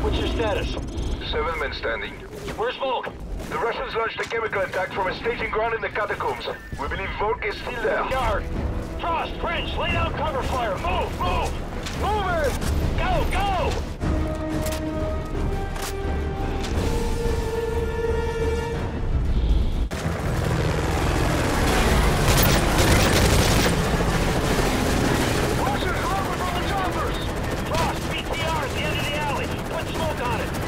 What's your status? 7 men standing. Where's Volk? The Russians launched a chemical attack from a staging ground in the catacombs. We believe Volk is still there. Guard! Frost, French, lay down cover fire! Move, move! Moving! Go, go! Russians rolling from the choppers! Frost, BTR at the end of the alley. Put smoke on it.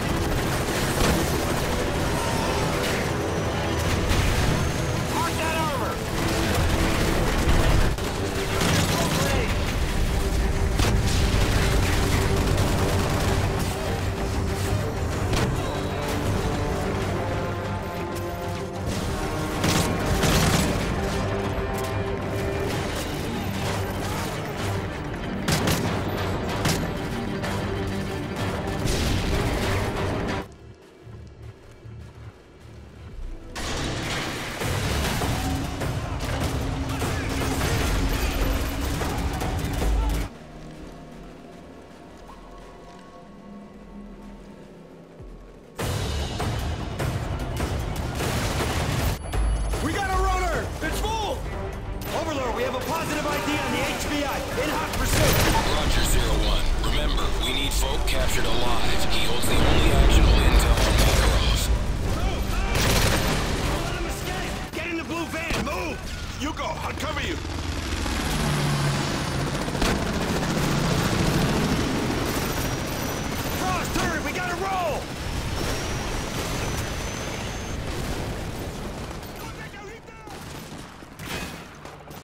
Mark that armor! Overlord, we have a positive ID on the HVI. In hot pursuit. Roger, 01. Remember, we need Volk captured alive. He holds the only actionable intel on Makarov. Move! Don't let him escape! Get in the blue van! Move! You go. I'll cover you.